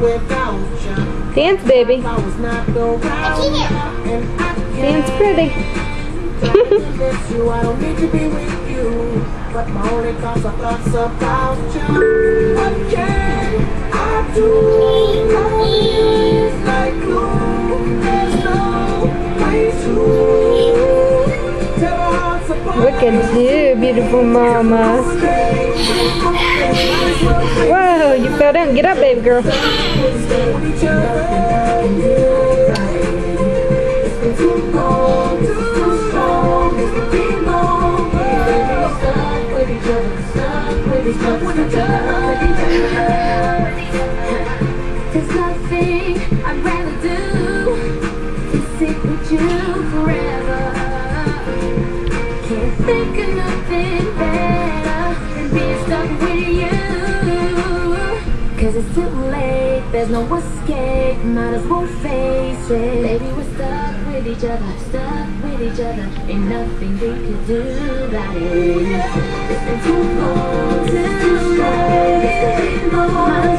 Dance, baby. Dance pretty. I don't need to be with you, but my only thoughts are thoughts about you. What can I do? It's like glue. There's no place to tear our hearts apart. Look at you, beautiful mama. Whoa, you fell down. Get up, baby girl. There's nothing I'd rather do than sit with you forever. Can't think of nothing better than being stuck with you. Cause it's too late, there's no escape, might as well face it. Baby, we're stuck with each other, stuck with each other. Ain't nothing we could do about it. It's been too long, too long.